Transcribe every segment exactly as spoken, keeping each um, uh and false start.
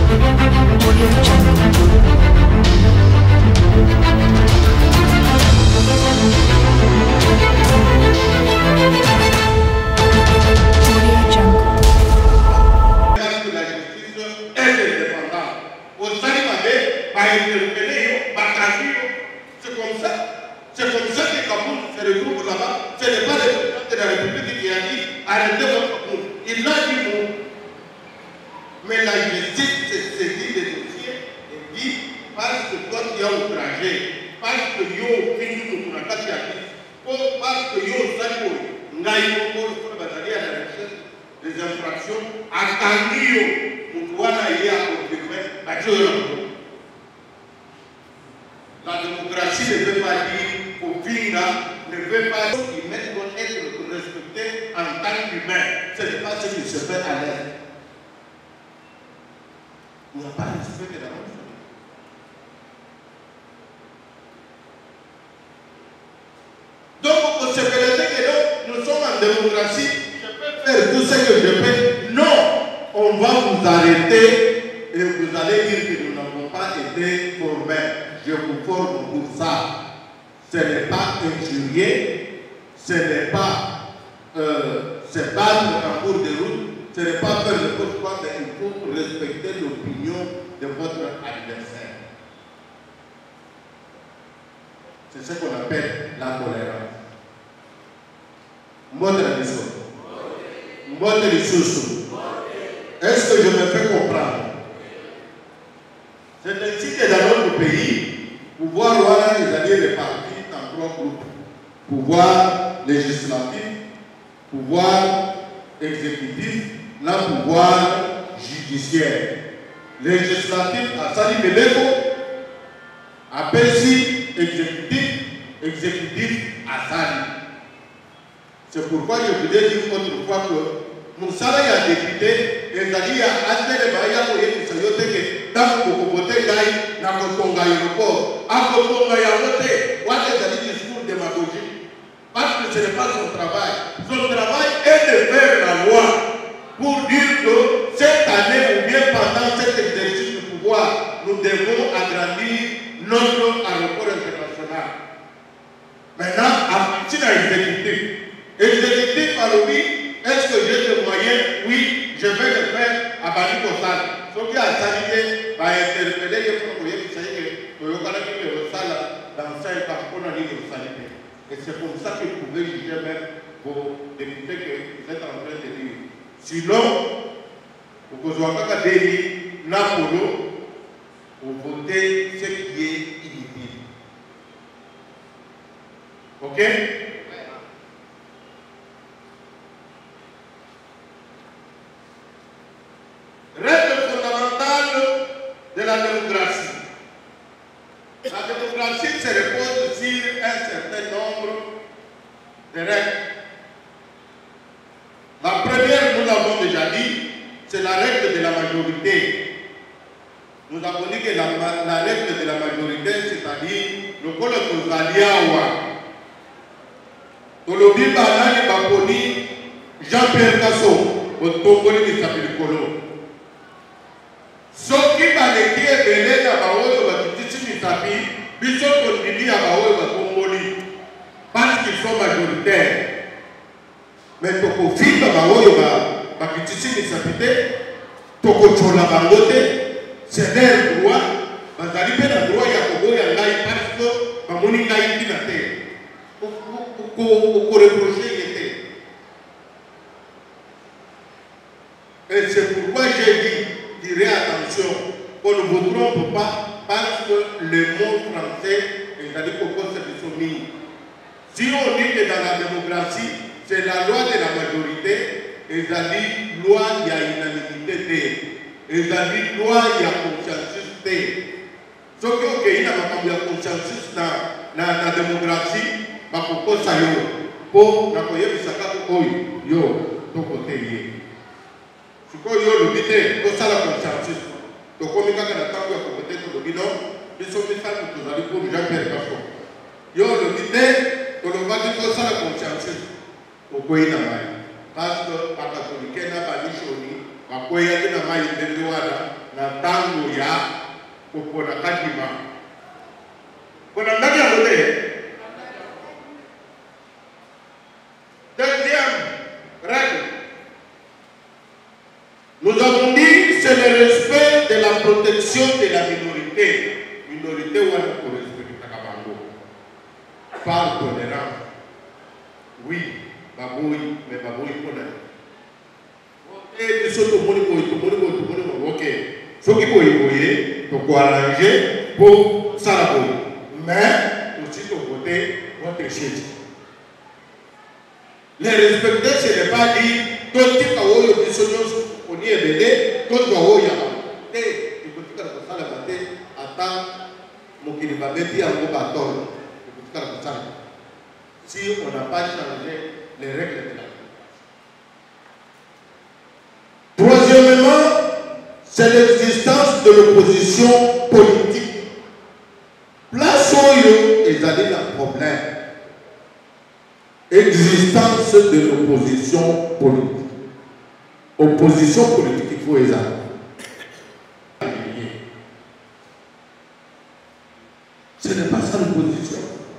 C'est comme ça. C'est comme ça que Kaboul se retrouve là-bas. Ce n'est pas le président de la République qui a dit arrêtez votre Kaboul. Il l'a dit non. Mais la justice s'est saisie des dossiers et dit parce que toi tu as outragé, parce que yo fini mon parce que yo sali ngai mo ko batali à la recherche des infractions attendu yo mutwana ya confirmer bajo. La démocratie ne veut pas dire qu'au Vinga ne veut pas dire qu'ils doivent être respectés en tant qu'humains. Ce n'est pas ce qui se fait à l'aise. Il n'y a pas de respect de la même chose. Donc, pour se faire que nous sommes en démocratie, je peux faire tout ce que je peux. Non, on va vous arrêter et vous allez dire que nous n'avons pas été formés. Je vous forme pour ça. Ce n'est pas injurier, ce n'est pas euh, se battre en cours de route, ce n'est pas faire n'importe quoi, mais il faut respecter l'opinion de votre adversaire. C'est ce qu'on appelle la tolérance. Est-ce que je me fais comprendre? C'est ainsi que dans notre pays, pouvoir voilà, les alliés répartis en trois groupes. Pouvoir législatif, pouvoir exécutif, le pouvoir judiciaire. Législatif à Sali Beleko, à Persi, exécutif, exécutif à Sali. C'est pourquoi je voulais dire autrefois que nous savons qu'il y a député, et il y a des baillis qui sont que dans le côté gaï, dans le Congo aéroport, à Congo aéroport, what est le discours démagogique? Parce que ce n'est pas son travail. Son travail est de faire la loi pour dire que cette année ou bien pendant cet exercice du pouvoir, nous devons agrandir notre aéroport international. Maintenant, à partir de l'exécutif, exécutif à lui, est-ce que j'ai des moyens? Oui, je vais le faire à Bani Kossal. Ce qui a salité va interpeller les projets qui savent que le Yokana qui est au Sala dans cinq ans, on a dit de salité. Et c'est comme ça que vous pouvez juger même vos députés que vous êtes en train de dire. Sinon, vous pouvez voir qu'à Déni, Napolo, vous votez ce qui est inutile. Ok? Règle fondamentale de la démocratie. La démocratie se repose sur un certain nombre de règles. La première, nous l'avons déjà dit, c'est la règle de la majorité. Nous avons dit que la, la règle de la majorité, c'est-à-dire le col de Zaliawa. Tolobi Banani Baponi, Jean-Pierre Casso, au Tongoli qui s'appelle Colo. Soki baleki ebele na baoyo batutisi mitapi, biso tondimi ya baoyo bakongoli, parce qu'ils sont majoritaires. Mais toko fiba baoyo bakutisi mitapi te, toko chola bangote, c'est leur droit, bazali pe na droit ya koboya ngai parce que bamoni ngai tina te. Oko reprocher yete. Et c'est pourquoi j'ai dit, direz attention, qu'on ne vous trompe pas parce que le mot français est à dire qu'au constitution. Si on dit que dans la démocratie, c'est la loi de la majorité, et ça dit loi, il y a unanimité, et ça dit loi, il y a consensus. Ce qui est a consensus dans la démocratie, ma propose ça yo, pour la coyer de sa yo, yo, ton côté. Ce que yo le bité, pour ça la consensus. Donc, comme il y a un temps où il y a peut-être le bilan, ils sont mis ça pour tous les pour les gens qui sont pas. Yo le bité, on va dire pour ça la consensus. Au pays n'a pas. Parce que, par catholique, n'a pas dit choni, par quoi il y a une maille de l'ouada. na tango ya kopona kadima. Kona ndaki ya kote. Deuxième règle. Nous avons dit c'est le respect de la protection de la minorité. Minorité ou alors pour respecter Takabango. Par tolérance. Oui, baboui, mais baboui pour la. Et de ce que vous voulez, ok. Ce qui vous voulez, pour arranger pour ça. Mais aussi de côté, votre chaise. Les respecter, ce n'est pas dire tout ce que vous on y est belé, tout ce que vous avez. Et il faut que vous fassiez la bataille, attends, mon kilibabéti à vos bâtons. Si on n'a pas changé les règles de la vie. Troisièmement, c'est l'existence de l'opposition politique. Place où ils avaient un problème. Existence de l'opposition politique. Opposition politique, il faut les avoir. Ce n'est pas ça l'opposition.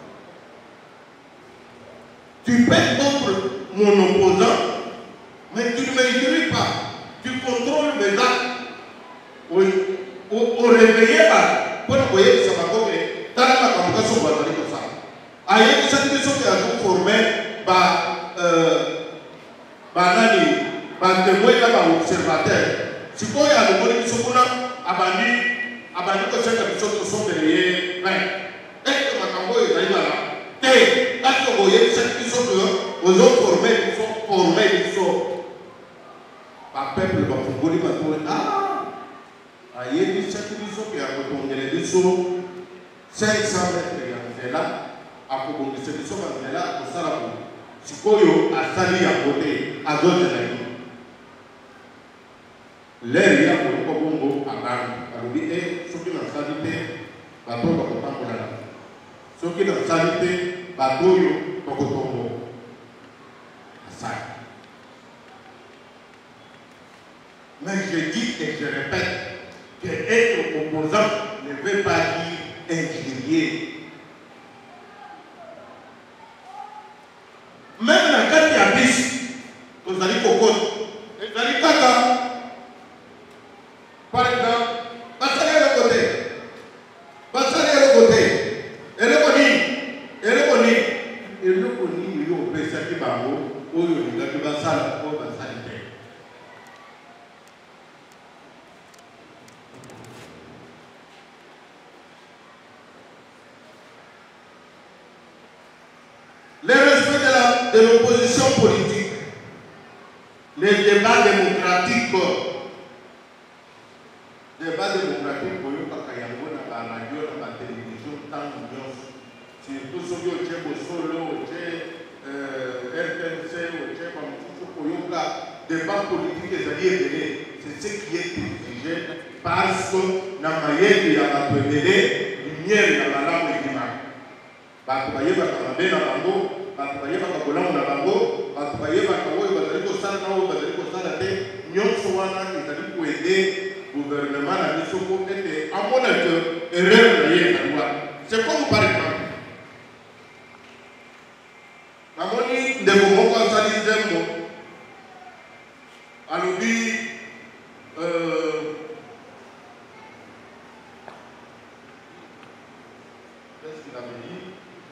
Tu peux contre mon opposant, mais tu ne m'injures pas. Tu contrôles mes actes. Oui. Au réveillé, pour le voyer que ça va comme dans la communication, on va dire comme ça. Ailleurs, cette question qui a été formée par Banani, par témoin et par observateur. Si vous avez un monde qui sont abandonnés, abandonnés comme cette question qui sont derrière, est-ce que ma cambo est arrivée là? Est-ce que vous voyez cette question que vous avez formée, qui sont formés, qui sont par peuple, par Fougouli, par tout le monde. Il y a des certificats qui ont été cinq cents mètres là, à propos de cette mission là, au Salabou. Si Koyo a sali à côté, à d'autres amis. L'air y a pour le Congo à Bani. Alors, il est ceux qui n'ont salité, bateau de Cotambola. Ceux qui n'ont salité, bateau de Cotombo. À ça. Mais je dis et je répète. Que être opposant ne veut pas dire injurier. Même la carte à bis, vous allez cocotte, vous allez caca. Par exemple, passez le côté, passez le côté, et le coni, et le coni, et le coni, il y a au P C qui va où il y a du basal, au basal. Le respect de, de l'opposition politique, les débats démocratiques, les débats démocratiques, pour eux, dans la radio, dans la télévision, tant de choses. Surtout ceux qui ont été solo, R T N C, pour eux, débat politique, c'est ce qui est exigé parce que dans la manière il y a un peu de lumière dans la langue du mal. Bato bayeba kamabe na bango, bato bayeba kabolamu na bango, bato bayeba kawoyo bazali kosala na oyo bazali kosala te, nyonso wana ezali koede gouvernement na biso po ete amona ke erreur na ye ezali wana. C'est comme par exemple, namoni ndeko moko asali nzembo alobi qu'est-ce qu'il avait dit?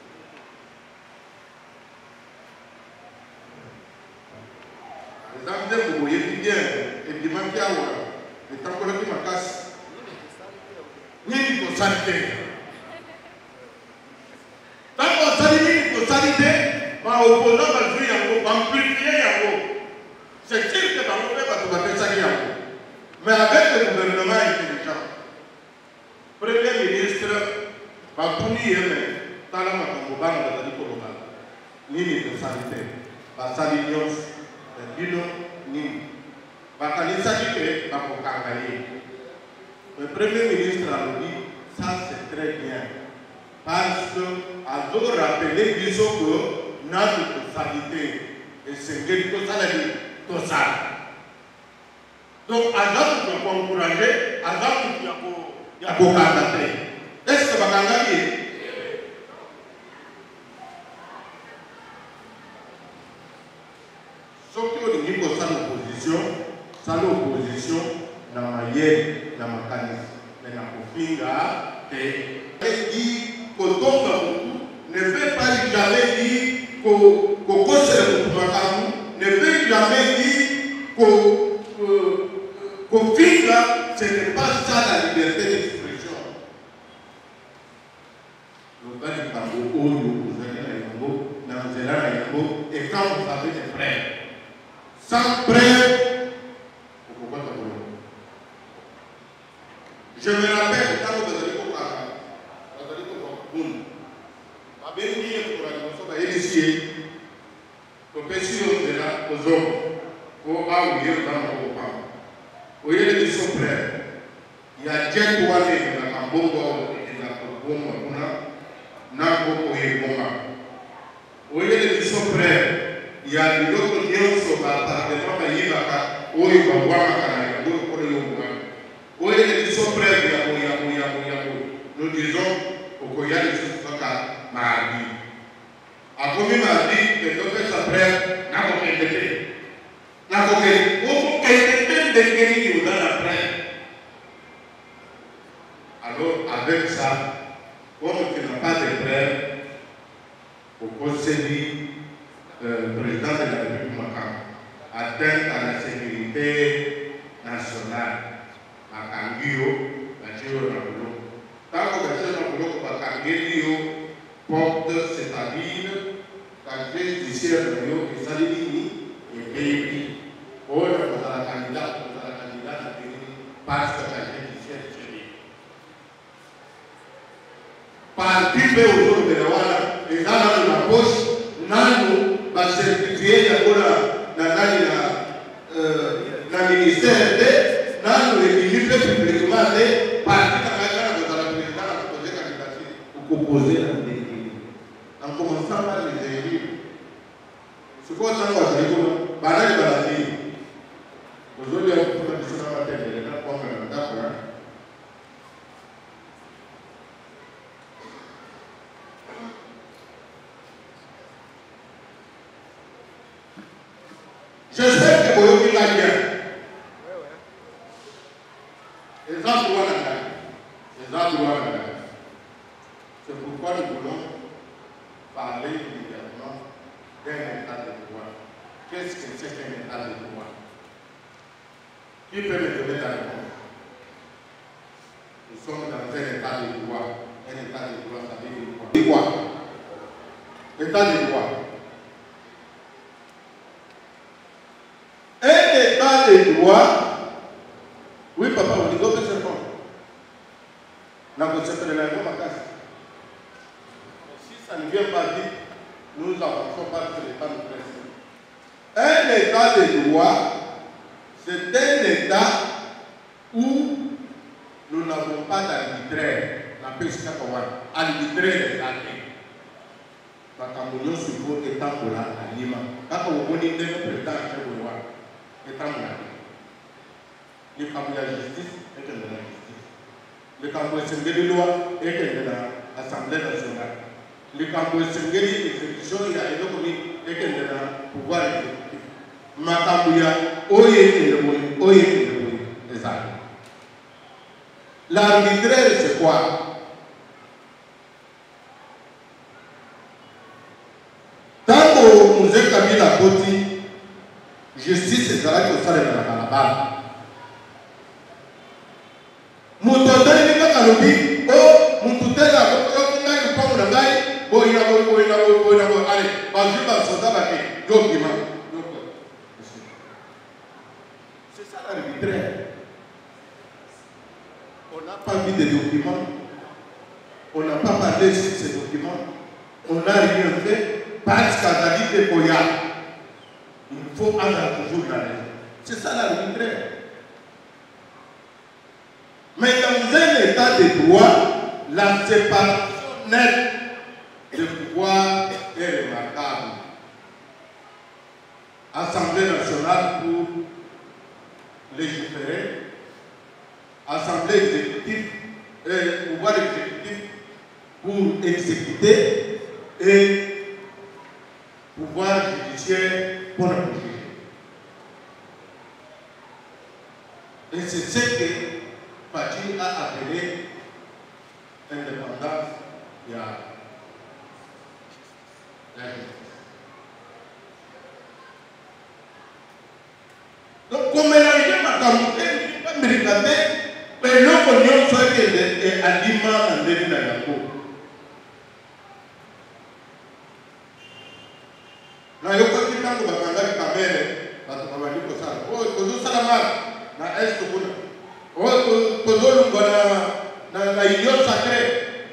Les hommes vous voyez bien, et puis même qui a le temps qu'on a dit ma casse. Ni pour sanité. Tant qu'on s'aligne pour sanité, ma opposant va jouer à vous, va amplifier à vous. C'est sûr que dans le fait, va faire ça à vous. Mais avec le gouvernement intelligent, Premier ministre, va punir, mais tant que ma campagne va dire pour le ni pour sanité, va s'aligner. Dino ni bakanisa dit va pour Kangaye. Le Premier ministre a dit ça c'est très bien parce que à nous rappeler disons que notre responsabilité et c'est que tout ça la vie tout ça. Donc à nous encourager azamu yako yako kanda te. Est-ce que bakangaki? Soki olingi kosala opposition, sala opposition na mayele na makanisi mais na kofinga te. Et dit kotonga mutu ne veut pas jamais dire ko ko kosela mutu makamu, ne veut jamais dire ko ko finga, ce n'est pas ça la liberté d'expression. Lobani kambo oyo ozali na yango na nzela na yango, et quand vous avez des frères sans preuve, je me rappelle quand vous avez dit que ma belle-mère pour la dimension va initier, au péché de la aux hommes, au Aouye dans mon papa. Au lieu de son frère, il y a déjà trois nés dans la Cambongo et dans la Cambongo, Nako et Boma. Au lieu de son frère, il y a des autres liens sur la parlement de Yibaka, où il va voir la Canaïa, où il va voir. Où il est son frère, nous disons au Koya de Soka Mardi. A commis Mardi, le docteur sa frère n'a pas été. N'a pas été. Où quelqu'un de Kéry dans la frère. Alors, avec ça, comme tu n'as pas de frère, au conseil Euh, président de la République Makam, atteinte à la sécurité nationale. Makangio, la Giro Nabulo. Tant que la Giro Nabulo, Makangio porte, c'est-à-dire la judiciaire de Rio et Salini et Bébi. Or, on a la candidate, on a la candidate parce que la judiciaire est chérie. Parti aujourd'hui de la Walla, les gens dans la poche, Nano, certifié na nani na ministère de nano équilibre publiquement de parti na dans la présidence à poser candidature ou proposer la décision. En commençant par les élus, ce qu'on a dit, banal banal. Aujourd'hui, on peut faire des choses à la tête, les gens comme un d'accord. J'espère que vous avez bien. Les gens doivent la Les gens doivent la C'est pourquoi nous voulons parler immédiatement d'un état de droit. Qu'est-ce que c'est qu'un état de droit? Qui peut me donner la réponse? Nous sommes dans un état de droit. Un état de droit, ça veut dire quoi? État de droit. Un état de droit, oui papa, on dit que c'est bon. N'a pas de la même casse. Si ça ne vient pas vite, nous avançons pas sur l'état de principe. Un état de droit, c'est un état où nous n'avons pas d'arbitraire. La pesca arbitraire des actes. La Cameroun se vaut étant pour la Lima. Quand on dit que le président est pour moi. Le Cameroun de la justice est de la justice. Le Cameroun de la loi est de l'Assemblée nationale. Le Cameroun de l'exécution est de la pouvoir exécutif. Makambouya, oye le oye le les armes. L'arbitraire, c'est quoi? Tant que nous avons mis la côté, justice est là que ça est dans la balle. Moutondé ni kaka lobi, oh, moutondé la, oh, on a une pomme de gaille, oh, il a, oh, il a, oh, il a, oh, allez, vas-y, va, soldat, va, document. C'est ça l'arbitraire. On n'a pas mis de documents, on n'a pas parlé sur ces documents, on n'a rien fait parce qu'à David de Koya, il faut avoir toujours la raison. C'est ça l'arbitraire. Mais dans un état de droit, la séparation nette de pouvoir est remarquable. Assemblée nationale pour légiférer, assemblée exécutive, et pouvoir exécutif pour exécuter et pouvoir judiciaire pour la juger. Et c'est ce que Fati a appelé indépendance de la justice. Donc, comme elle a été ma camouflée, pas méritée, mais l'on connaît soit qu'elle est aliment en début de la peau. Na yo kwa kitango bakanga kamere batu babandi ko sala o ko salama na est kuna o ko ko zolu ngona na na union sacrée.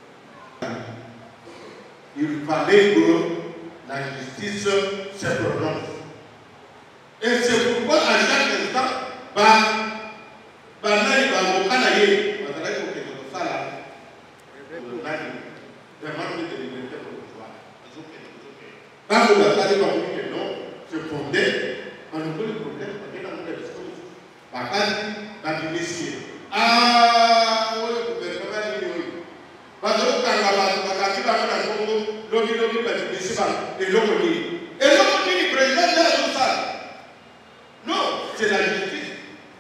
Il fallait que la justice se prononce. Et c'est pourquoi à chaque instant ba ba nani ba mokana ye bazala ko ke ko sala ko nani demande de liberté provisoire azoke azoke. Quand vous avez compris que non, c'est fondé, on ne peut le problème, on est dans le discours. Par contre, dans le dossier. Ah, oui, le gouvernement est oui. Parce que quand on va faire le Congo, l'on dit l'on dit et l'on dit. Et l'on dit le président de la Sousa. Non, c'est la justice.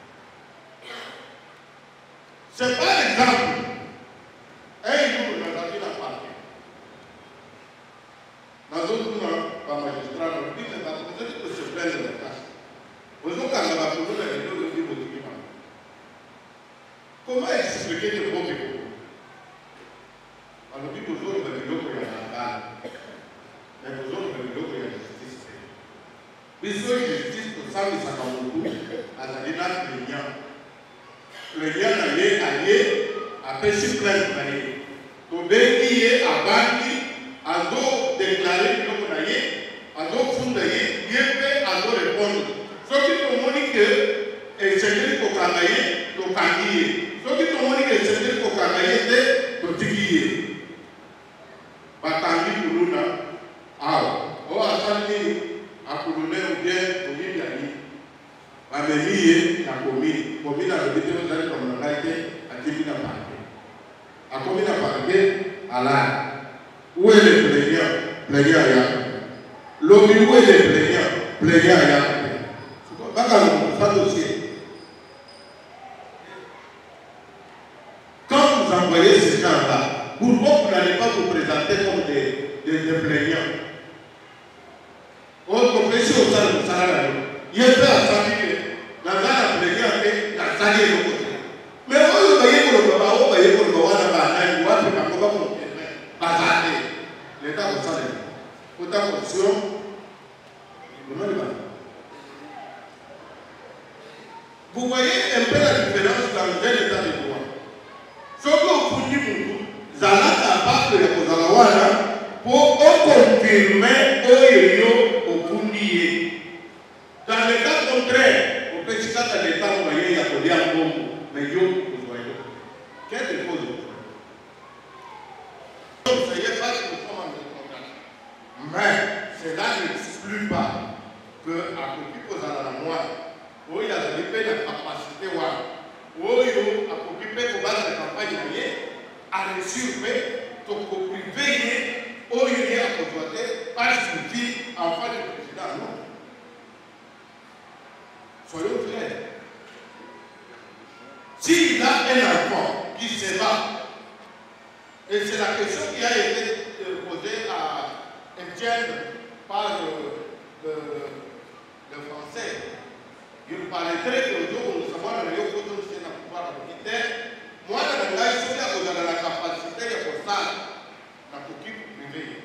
C'est pas l'exemple. Un jour, on a dit la partie. Dans un tournant, par magistrat, on dit que vous êtes que se plaindre de la casse. Vous avez quand même approuvé la vidéo de votre document. Comment expliquer le bon vélo? On dit que vous avez le vélo pour y aller. Mais vous avez le vélo pour y aller justice. Puisque justice, pour ça, ça va beaucoup. À la démarche, le lien. Le lien allait aller à pêcher plein de manières. Tomber qui est à Bandi. Ado déclarer que vous n'ayez, ado fondé, bien fait, ado répondre. Ce qui te montre que c'est pour travailler, le candier. Ce qui te montre que c'est pour travailler, c'est le tiguier. Batandi pour nous, ah, oh, à Sani, à Kourouné ou bien au Miliani. À Mélie, à Komi, Komi n'a pas été comme on a été à Kimi n'a pas été. À Komi n'a pas été à la. Où est le plaignant? Plaignant à Yahoo. L'homme, où est le plaignant? Plaignant à Yahoo. Pas comme ça dossier. Quand vous envoyez ces gens-là, pourquoi vous n'allez pas vous présenter comme des, des, des plaignants? On comprend si au salaire de salaire. Il y a fait à famille. Dans la plaignant, la salaire de côté. Mais vous voyez pour le baba, vous voyez pour le baba, vous voyez pour le baba, vous voyez pour l'État comme ça, autant d'options, vous voyez un peu la différence dans un état de droit. Ce que vous dites, vous allez capable de vous avoir pour confirmer au Pundier. Dans le cas contraire, au petit cas de l'État, vous voyez, il y a des gens qui ont mais vous voyez. Quelle chose? Mais cela n'exclut pas que à côté de la moelle, où il y a la capacité, où il y a occupé de base de campagne, à réussir, donc au privé, où il y a à côté, pas suffit en face du président. Non. Soyons clairs. S'il a un enfant qui se bat, et c'est la question qui a été posée à Etienne par le, le, le français. Il paraîtrait que le jour où nous savons que nous avons pouvoir militaire, moi, je suis dans la capacité de faire ça dans l'équipe privée.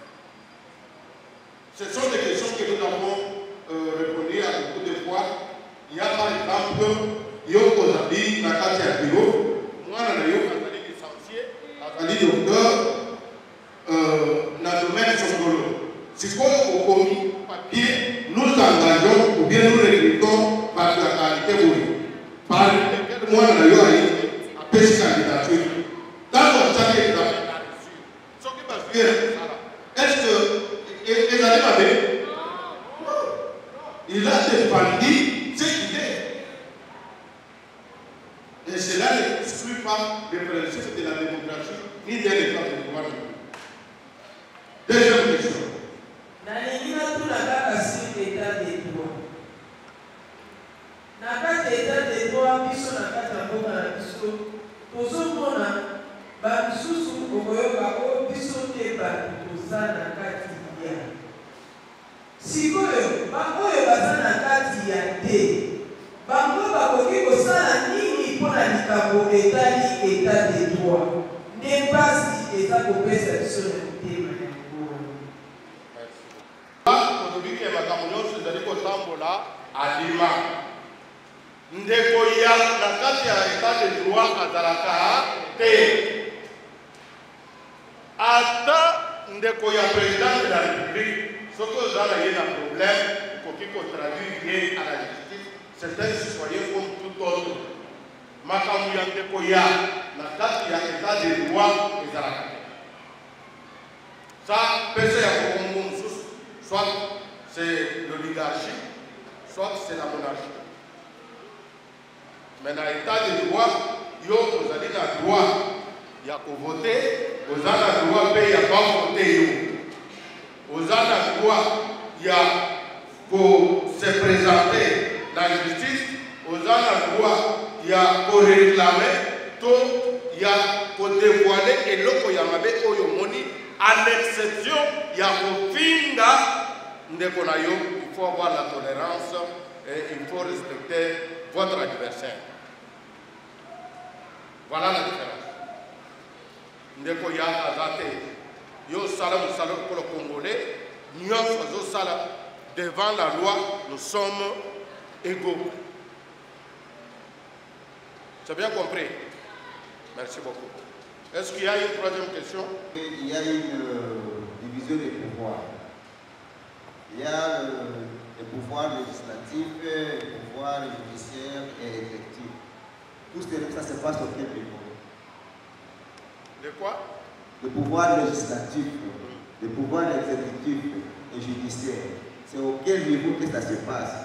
Ce sont des questions que nous avons euh, répondu à beaucoup de fois. Il y a par exemple, il y a aujourd'hui la carte à bureau. Moi, je suis licencié, je suis docteur. Dans le domaine Songolo. Si vous avez papier, nous engageons ou bien nous recrutons par la qualité oui. Par le mois de la pêche candidature. Dans votre sac examen, ce qui va faire, est-ce que les années avaient? Il a défendu ce qu'il est. Et cela n'exclut pas le principe de la démocratie ni de l'état de droit. Deuxième question. Nalinga tout la kaka sur l'état des droits. Na kati état des droits biso na kati ya mboka na biso tozomona bamisusu okoyoka oyo biso te bato toza na kati ya sikoyo baoyo baza na kati ya te bango bakoki kosala nini mpo na likambo etali état des droits nde mpasi eza kopesa biso na mitema yango. tolobi ke makambo nyonso ezali kotambola alima ndeko ya na kati ya état de droit azalaka te ata ndeko ya président de la république soki oza na ye na problème okoki kotraduire ye à la justice. C'est un citoyen comme tout autre. Makambo ya ndeko ya na kati ya état de droit ezalaka te. Ça pese ya kokombo mosusu soit c'est l'oligarchie soit c'est la monarchie. Mais dans l'état de droit, yo ozali na droit ya kovote, oza na droit pe ya pas voter yo. Oza na droit ya ko se présenter la justice, oza na droit ya ko réclamer to ya ko dévoiler eloko ya mabe oyo moni à l'exception ya kofinga ndeko na yo. Il faut avoir la tolérance et il faut respecter votre adversaire. Voilà la différence. Ndeko ya azate yo sala musala pour le Congolais, nous faisons sala devant la loi, nous sommes égaux. C'est bien compris? Merci beaucoup. Est-ce qu'il y a une troisième question? Il y a une euh, division des pouvoirs. Il y a euh, le pouvoir législatif, le pouvoir judiciaire et exécutif. Tout ça se passe au quel niveau? De quoi? Le pouvoir législatif, le pouvoir exécutif et judiciaire. C'est au quel niveau que ça se passe?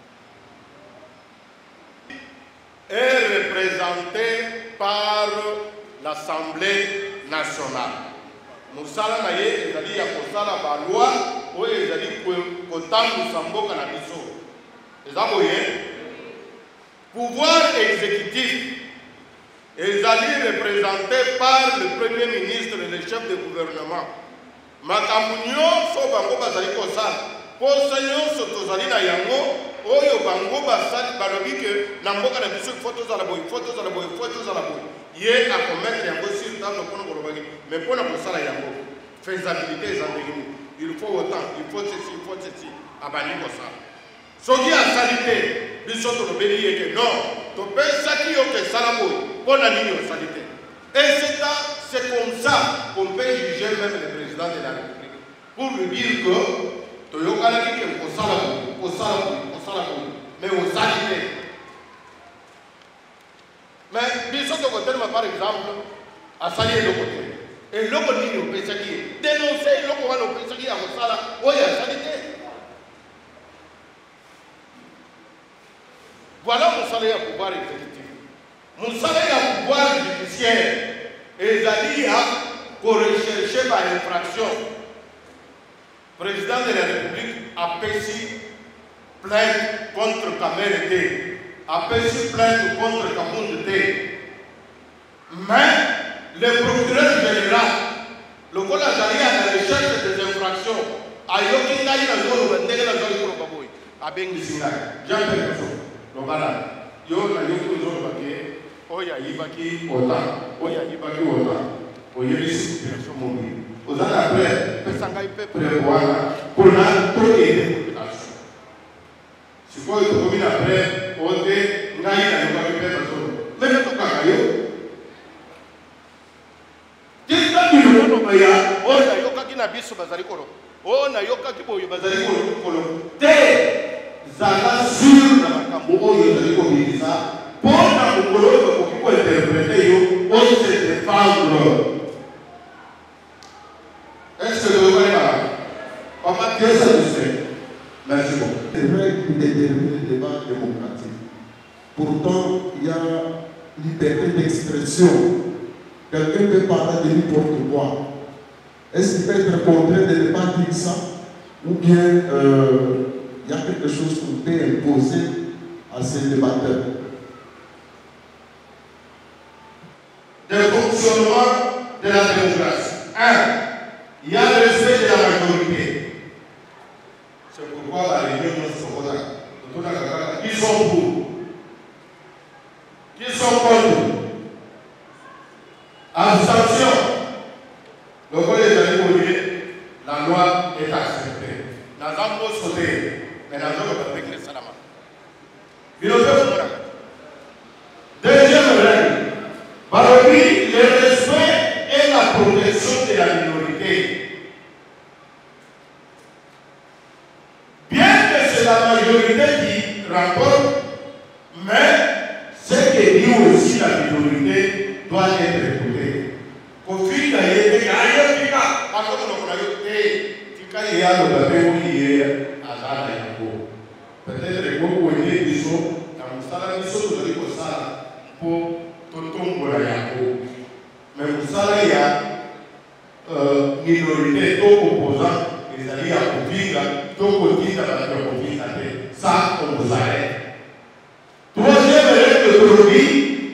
Est représenté par l'Assemblée nationale. Moussala na ye ezali ya kosala ba loi oyo ezali kotambusa mboka na biso. Eza boye pouvoir exécutif ezali représenté par le premier ministre et le chef de gouvernement. Makambo nyonso bango bazali kosala posa nyonso tozali na yango oyo bango basali balobi ke na mboka na biso faut tozala boye faut tozala boye faut tozala boye ye akomettre yango sur table mpona kolobaki mais mpona kosala yango faisabilité ezandeki il faut autant il faut ceci il faut ceci abandi kosala soki asali te biso tolobeli ye ke non topesaki yo ke esala boye mpona nini osali te. Et c'est comme ça qu'on peut juger même le président de la République pour lui dire que toyokalaki ke kosala boye kosala boye kosala boye mais osali te. Mais biso tokotelema par exemple asali eloko te eloko nini opesaki ye dénonce eloko wana opesaki ya kosala oyo asali te. Voilà mosala ya pouvoir exécutif. Mosala ya pouvoir judiciaire ezali ya korecherche ba infraction. Président de la République a pesi plainte contre Kamere te, a pesi plainte contre Kabund te. Mais le procureur général, le col azali à la recherche des infractions, a yoki ngai na zolo ndenge na zolo ko baboy, abengi singai. Jean-Pierre Rousseau, le bala, yo na yoki zolo baki, oya yibaki ota, oya yibaki ota, oyebisi situation mobile. Aux années après, Pessangai peut prévoir pour la totalité. Si vous avez après, on est naïf à ne pas faire ça. Mais ne pas caillou. Qu'est-ce que nous avons fait? On a yoka qui n'a biso bazalikolo. On a yoka qui boye bazalikolo. Té, zala sur la makambo yo bazalikolo bisa. Pour la mokolo ko ko interpréter yo, on se défendre. Est-ce que vous voyez là? On va dire ça de suite. Merci beaucoup. C'est vrai qu'il détermine le débat démocratique. Pourtant, il y a liberté d'expression. Quelqu'un peut parler de n'importe quoi. Est-ce qu'il peut être contraint de ne pas dire ça? Ou bien euh, il y a quelque chose qu'on peut imposer à ces débatteurs? Le fonctionnement de la démocratie. Un, il y a le respect de la majorité. C'est pourquoi la réunion de ce qui sont pour, qui sont contre. Abstention. Le vote des amis, la loi est acceptée. Dans un mot sauté, mais dans un mot avec les salamans. Deuxième règle. Parmi le respect et la protection de la minorité. Bien que c'est la majorité qui rapporte, mais ce que dit aussi la minorité doit être écoutée. Au fil de l'année, il y a un petit cas, par contre, on a eu des cas, il y a le papier où il y a un Yango. Peut-être que vous pouvez dire, dans le salaire, ils sont tous les salaires pour. Mais vous savez, il y a une minorité, tout opposant, les alliés à Kovinga, tout côté de la Kovinga. Ça, on vous arrête. Troisième règle d'aujourd'hui,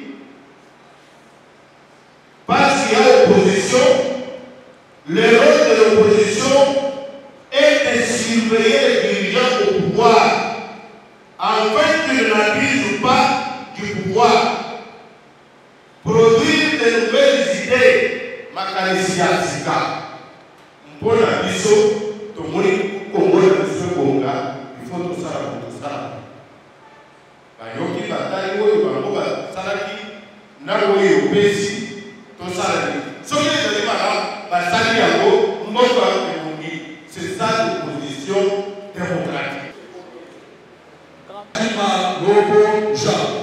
parce qu'il y a opposition, le rôle de l'opposition est de surveiller les dirigeants au pouvoir, afin qu'ils n'abusent pas du pouvoir. Produire de nouvelles idées, Macalésia Sika. Pour la biso, tout le monde est Bonga, il faut tout ça pour tout ça. Bayoki Bataille, Bamba, Salaki, Nagoye, Pesi, tout ça. Ce qui est de l'Imara, Basali Yango, Mboka et Mungi, c'est ça l'opposition démocratique. Emma Lobo Jean.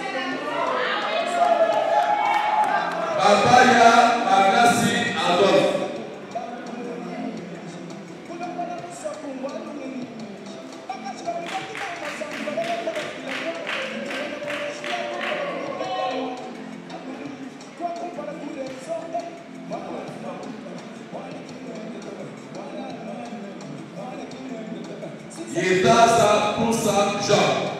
Babaya Magasi Adolphe. Yetaza Poussa Jean.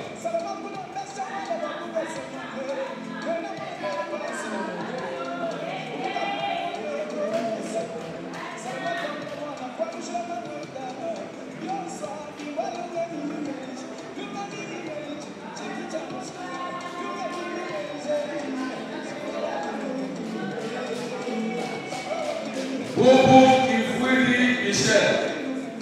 Bobo Kifwili Michel.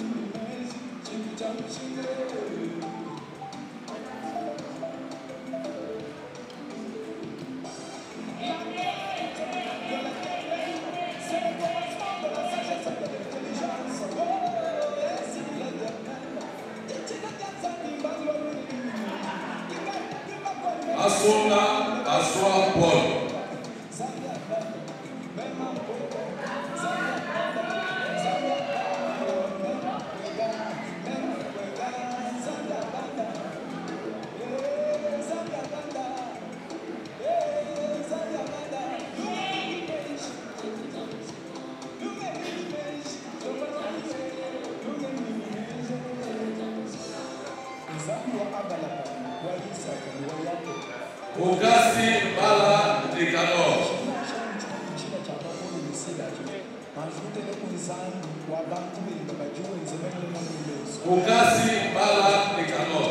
Asona Aswa Paul. Ogasi Bala Nicanor. Ogasi Bala Nicanor.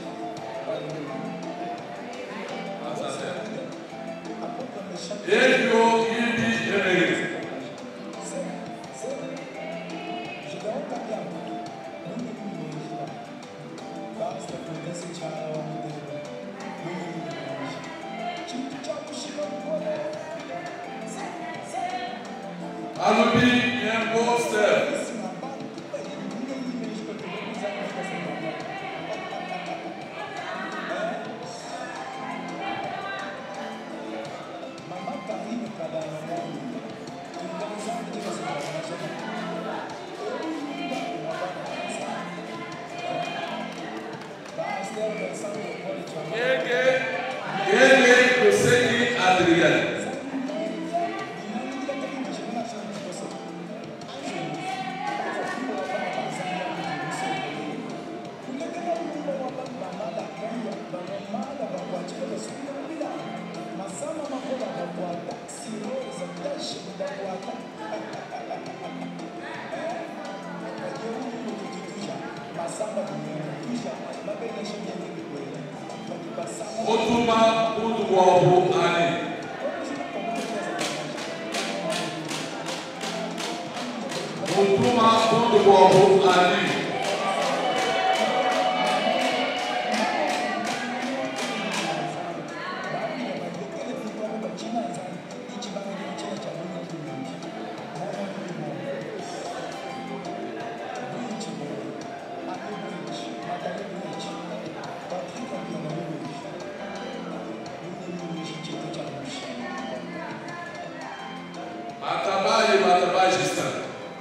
Elio Ibi Emery. Alubi Yembo Steph. Gege Gege Koseki Adriel. Otuma Uduwabu Ali. Otuma Uduwabu Ali. Matabai Matabai Justin.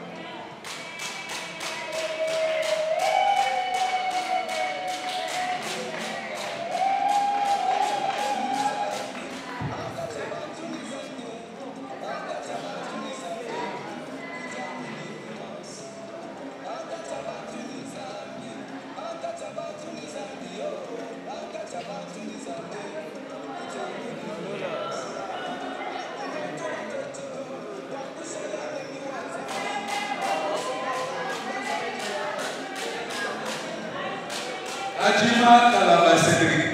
Ajima Kalaba Cédric.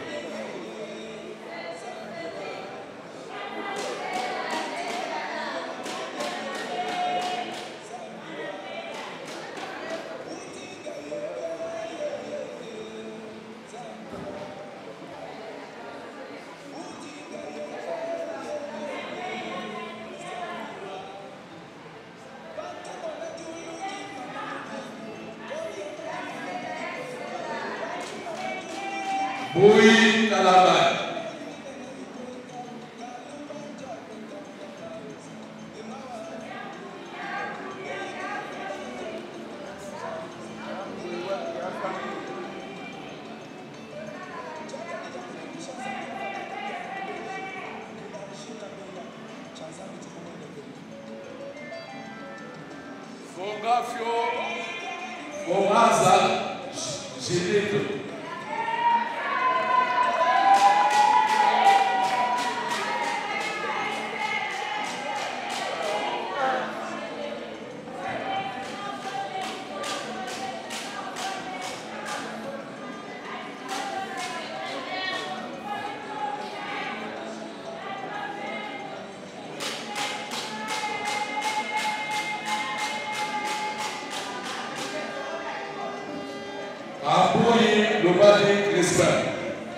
Bui Kalaban. Fongafio Foraza Gilito. Apoie Lobadi Crispin.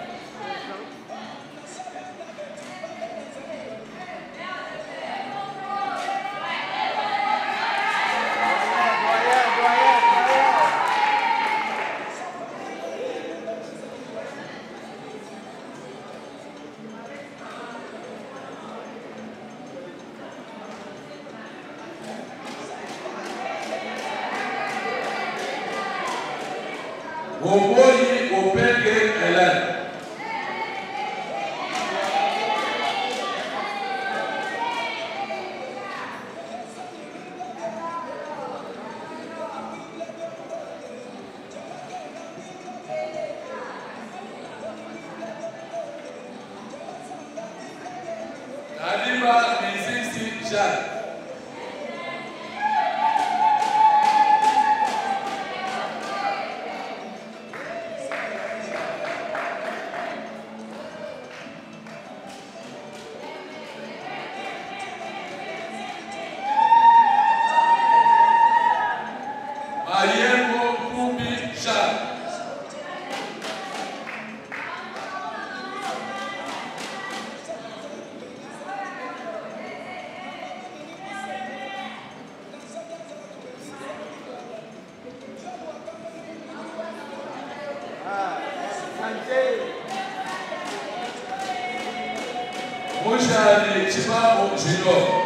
Oboyi Openge Hélène. Nadiba Mizisi Jeanne. Mojani Chimamo Junior.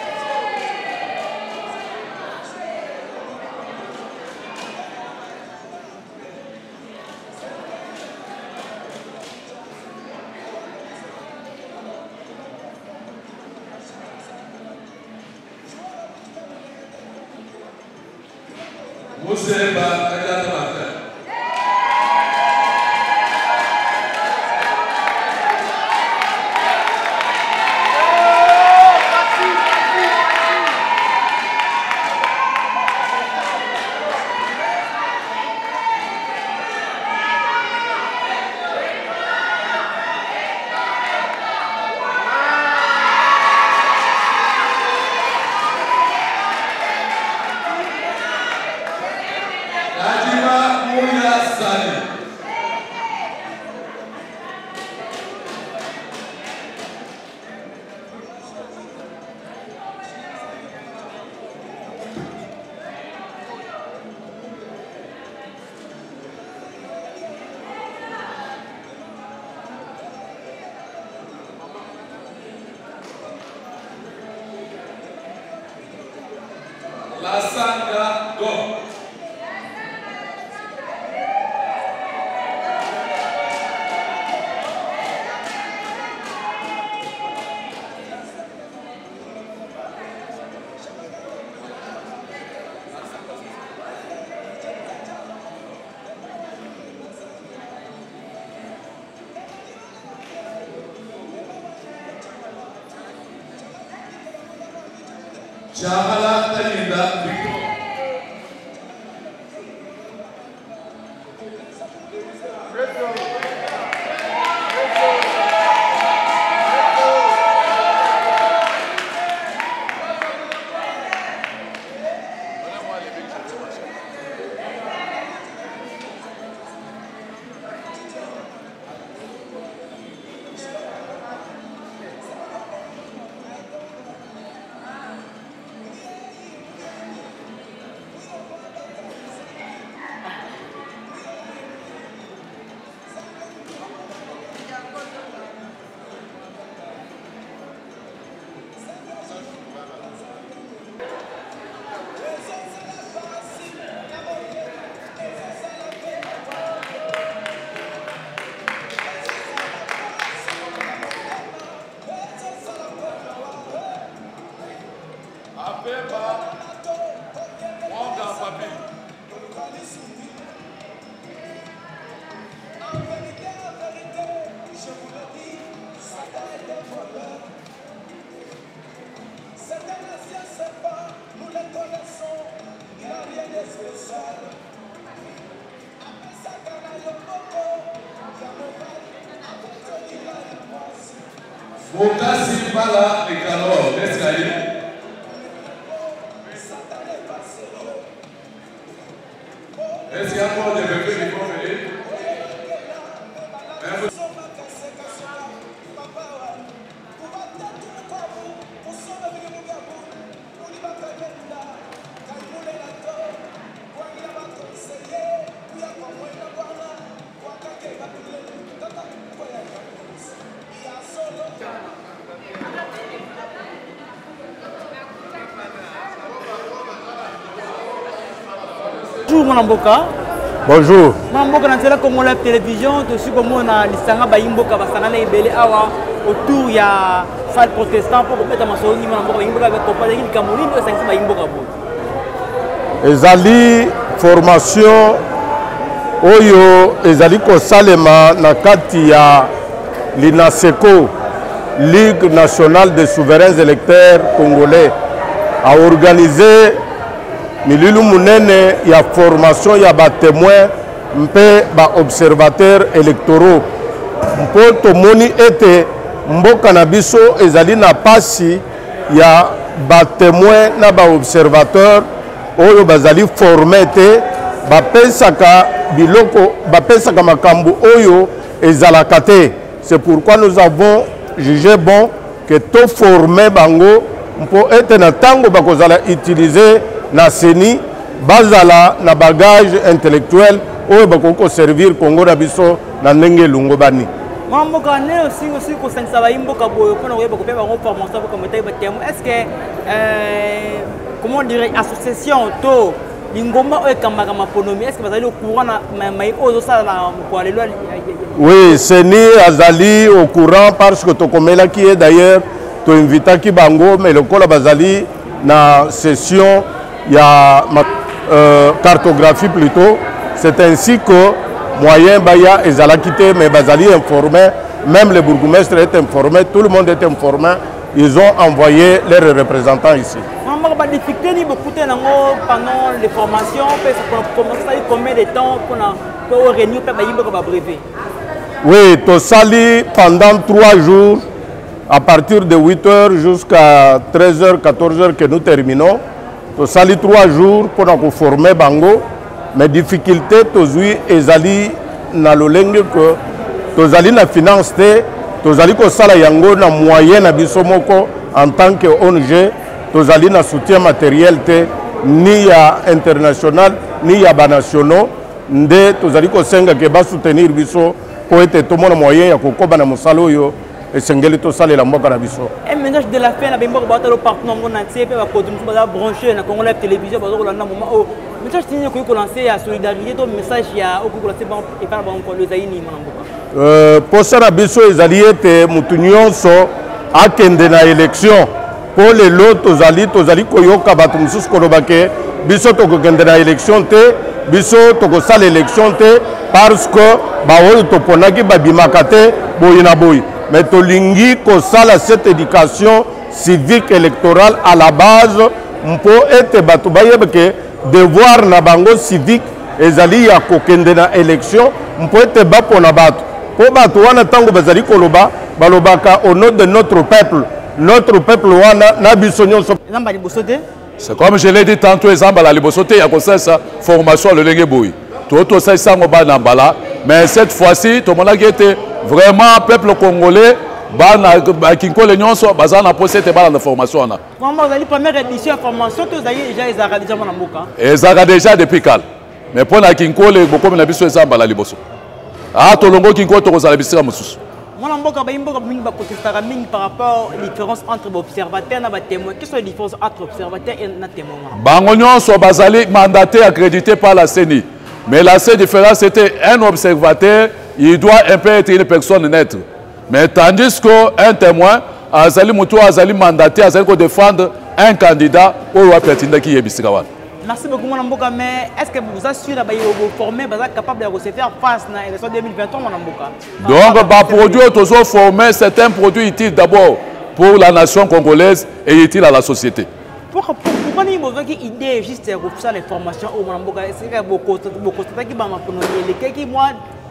Musemba Kajata Martin. La Sanga Go. Jahala Talinda Victor. Mokasi Bala Ekano, l'escalier. Est-ce qu'il y a encore des bébés qui vont venir? Bonjour Mwanamboka. Bonjour. Mwanamboka na télé comme la télévision, tu suis comme on a lisanga bayimboka basanga na ebele awa autour ya salle protestant pour mettre ma soni Mwanamboka bayimboka avec compagnie ni Cameroun et cinq bayimboka bo. Ezali formation oyo ezali ko salema na kati ya l'INASECO, Ligue nationale des souverains électeurs congolais, a organisé mililu munene ya formation ya ba témoins mpe ba observateurs électoraux. Mpo tomoni ete mboka na biso ezali na pasi ya ba témoins na ba observateurs oyo bazali formé te bapesaka biloko bapesaka makambo oyo ezalaka te. C'est pourquoi nous avons jugé bon que to former bango mpo ete na tango bakozala utiliser na seni bazala na bagage intellectuel oyo bakoko servir Congo na biso na ndenge lungo bani. Mwanamboka ne aussi aussi ko sangisa bayimboka boyo pona koyeba ko pe ba formation ko metay ba témoin. Est-ce que euh comment dire association to lingomba oyo kambaka maponomi est-ce que bazali au courant na mai ozo sala na ko alelo? Oui, seni azali au courant parce que to komela qui est d'ailleurs to invita ki bango mais le kola bazali na session il y a ma euh, cartographie plutôt. C'est ainsi que moyen baya ezala quitté mais bazali informé, même le bourgmestre est informé, tout le monde est informé. Ils ont envoyé leurs représentants ici. Pendant les formations, combien de temps pour réunir pour brevet? Oui, Tosali pendant trois jours, à partir de huit heures jusqu'à treize heures, quatorze heures que nous terminons. Tosali trois jours pour nous former Bango. Mais difficulté, Tozui ezali na lolenge que Tozali na finance te, Tozali ko sala yango na moyen na biso moko en tant que O N G, Tozali na soutien matériel te, ni ya international, ni ya banationaux, nde Tozali ko senga ke ba soutenir biso po ete tomo na moyen ya kokoba na mosalo yo esengeli tosala la mboka na biso. Un ménage de la fin na bimbo ba talo partenaire mon entier pe ba ko dum ba brancher na Congo Live télévision ba ko na moment o message tini ko ko lancer ya solidarité to message ya o ko lancer ba e par ba ko le zaini Mwanamboka. Euh pour ça na biso ezali ete mutu nyonso akende na élection pour les lots tozali tozali koyoka bato mususu kolobake biso tokokende na élection te biso tokosala élection te parce que baoyo toponaki babimaka te boyi na boyi. Mais tolingi kosala cette éducation civique électorale à la base mpo ete bato bayebeke devoir na bango civique ezali ya kokende na élection mpo ete bapona bato po bato wana tango bazali koloba balobaka au nom de notre peuple notre peuple wana na biso nyonso. C'est comme je l'ai dit tantôt, exemple la libosote il y a comme ça formation le lenge boy. Tout tout ça ça ngo ba na bala mais cette fois-ci tout le monde a été vraiment peuple congolais bana kinko le nyonso bazana posete bala na formation na. Vraiment la première édition formation tous d'ailleurs déjà ils ont déjà Mwanamboka. Ils ont déjà depuis cal. Mais pour na kinko le boko na biso ezamba la liboso. Ah to longo kinko to kozala bisira mususu. Mwanamboka bayimboka mingi ba contestera mingi par rapport à la différence entre l'observateur et le témoin. Quelles sont les différences entre observateur et le témoin? Bango nyonso bazali mandaté accrédité par la C E N I. Mais la seule différence c'était un observateur, il doit un peu être une personne neutre. Mais tandis qu'un témoin, Azali Moutou Azali mandaté, Azali ko défendre un candidat au roi pertinent qui est Bissirawan. Merci beaucoup Mwanamboka, mais est-ce que vous assurez que vous formez, vous êtes capable de se faire face à l'élection deux mille vingt-trois Mwanamboka? Donc, bah, produit toujours formé, c'est un produit utile d'abord pour la nation congolaise et utile à la société. Pourquoi vous avez une idée juste de faire les formations au Mwanamboka? C'est que vous constatez que vous avez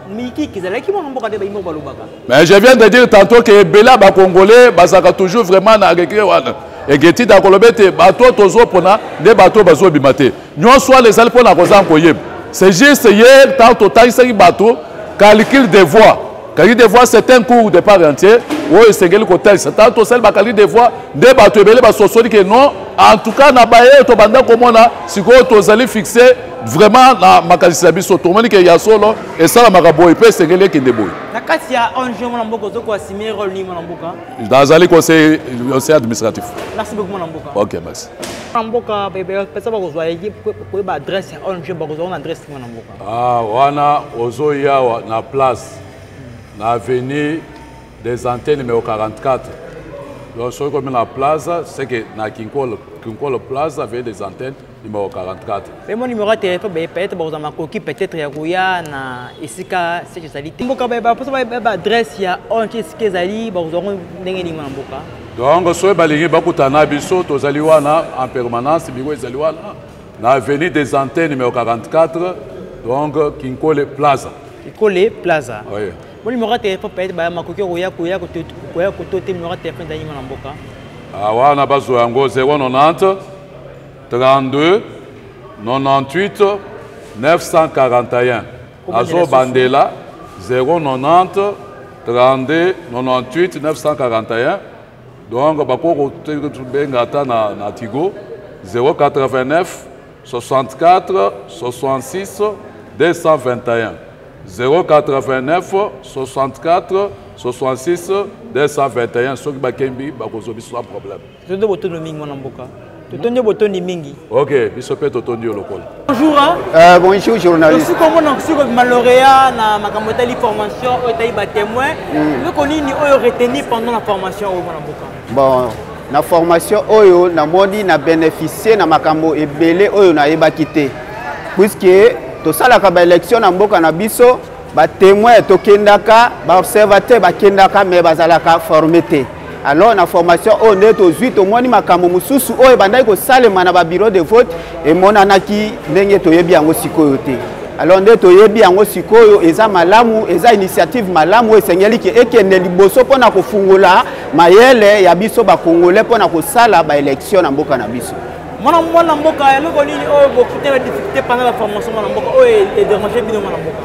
Mais je viens de dire tantôt que Bela ba Congolais basaka toujours vraiment na regret wana. Et que ti da kolobete bateau tozo pona des bateaux bazo bimate. Nyon soit les alpes na koza koyeb. C'est juste hier tant au temps cinq bateaux calcul des voies. Calcul des voies c'est un cours de part entier. Oui, c'est quel côté c'est tant au seul ba calcul des voies des bateaux belé ba sosoli que non en tout cas na baye to banda komona siko to zali fixer vraiment na makalisa biso to moni que ya solo et ça la makabo et c'est quel qui debout. Na kati ya onje mona mboko zo ko assumer rôle ni mona mboka. Dans zali conseil conseil administratif. Merci beaucoup mona mboka. OK, merci. Mboka bebe pesa ba kozwa yiki ko ba adresse ya onje ba kozwa na adresse mona mboka. Ah, wana ozo ya na place na avenue des antennes numéro quarante-quatre. Donc, ce qu'on met la plaza, c'est que na Kinkolo, Kinkolo Plaza avait des antennes numéro quarante-quatre. Mais mon numéro de téléphone, peut-être que ma coquille, peut-être Yaguya, na Isika, c'est que ça dit. Mboka beba, pour ça beba adresse ya onche Isika zali, ba uzongo ndenge ni mboka. Donc, ce balingi bakutana biso to zali wana en permanence, bigo zali wana na avenue des antennes numéro quarante-quatre, donc Kinkolo Plaza. Kinkolo Plaza. Oui. Mon numéro de téléphone peut-être bah ma coquille Yaguya, Yaguya, Yaguya, Yaguya, numéro de téléphone d'Anima Mboka. Ah wana bazo yango zéro neuf trente-deux quatre-vingt-huit neuf cent quarante et un. Azo Bandela zéro neuf trente-deux quatre-vingt-huit neuf cent quarante et un. Donc bako bengata na na Tigo zéro quatre-vingt-neuf soixante-quatre soixante-six deux cent vingt et un. zéro quatre-vingt-neuf soixante-quatre soixante-six deux cent vingt et un. Soki bakembi bakozo biso sans problème. Je dois botono mingi mona mboka. Totonde botoni mingi. OK, biso pe totondi lokol. Bonjour. Euh bonjour journaliste. Je suis comme on sur malauréat na makambo tali formation o tayi ba témoin. Le koni ni o retenu pendant la formation o mona mboka. Bon, na formation oyo na moni na bénéficier na makambo ebele oyo na yeba kité. Puisque to sala ka ba élection na mboka na biso ba témoin to kendaka ba observateur ba kendaka mais bazalaka formité. Alors na formation on est aux huit au moni makambo mususu oyo bandai ko salema na ba bureau de vote et monanaki ndenge to yebi yango sikoyo te. Alors nde to yebi yango sikoyo eza malamu eza initiative malamu esengeli ki ekende liboso pona ko fungola mayele ya biso ba congolais pona ko sala ba élection na mboka na biso. Mwana mwana mboka ya loko nini oyo bokite la difficulté pendant la formation mwana mboka oyo et déranger bino mwana mboka.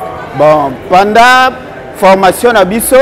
Bon, pendant formation na biso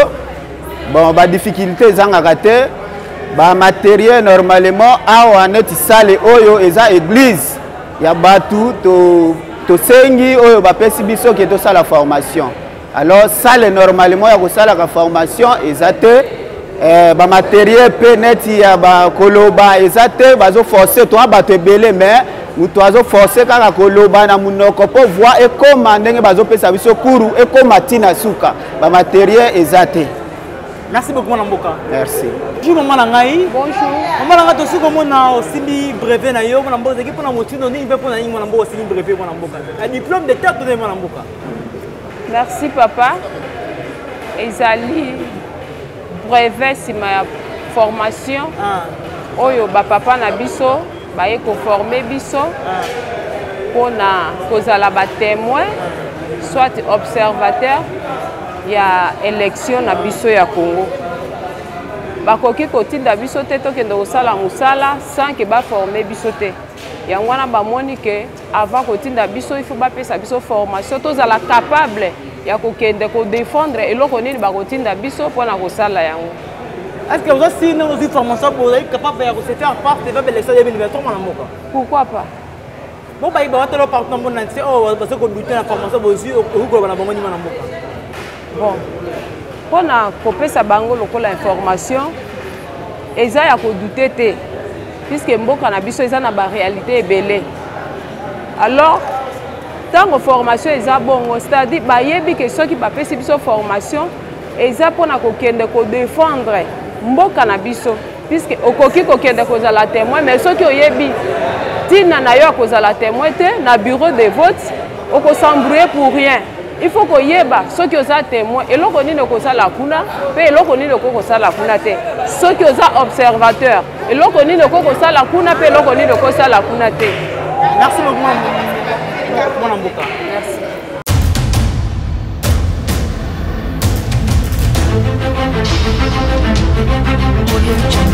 bon ba difficulté zanga kate ba matériel normalement awa net salle oyo eza église ya batu to to sengi oyo ba pesi biso ke to sala formation. Alors salle normalement ya ko sala ka formation ezate eh ba matériel pe net ya ba koloba ezate bazo forcer to ba te belé mais mutu azo forcer kaka koloba na munoko po voir et comment ndenge bazo pesa biso kuru et comment tina suka ba matériel ezate. Merci beaucoup mwana mboka. Merci. Bonjour maman ngai. Bonjour. Maman ngai to suko mona osili brevet na yo mwana mboka zeki pona motindo nini pe pona nini mwana mboka osili brevet mwana mboka. A diplôme de terre de mwana mboka. Merci papa. Ezali brevet si ma formation. Ah. Oyo ba papa na biso ba ye ko former biso. Ah. Pona kozala ba témoin soit observateur ya élection na biso ya Congo. Bakoki kotinda biso te to kende kosala musala sans que ba former biso te. Yango wana ba moni que avant kotinda biso il faut ba pesa biso formation to zala capable ya kokende ko défendre eloko nini ba kotinda biso pona kosala yango. Est-ce que vous avez une aussi formation pour être capable de se faire part de l'élection deux mille vingt-trois mwana mboka? Pourquoi pas? Bon ba iba tolo partout dans monde entier oh parce que douter la formation bosi au ko bana bango ni mwana mboka. Bon, pour na kopesa bango lokola information, eza ya ko douter te, puisque mboka na biso eza na ba réalité ebele. Alors, tant que formation eza bongo, c'est-à-dire ba yebi que ceux qui ba pesi biso formation, eza pour na kokende ko défendre mboka na biso, puisque okoki kokende ko za la témoin, mais ceux qui oyebi tina na yo ko za la témoin te na bureau de vote, oko s'embrouiller pour rien. Il faut que yeba ceux qui ont témoin et l'on connaît le cosa la kuna et l'on connaît le cosa la kuna te ceux qui ont observateur et l'on connaît le cosa la kuna et l'on connaît le cosa la kuna te. Merci beaucoup mon mboka. Merci. Audio Jungle.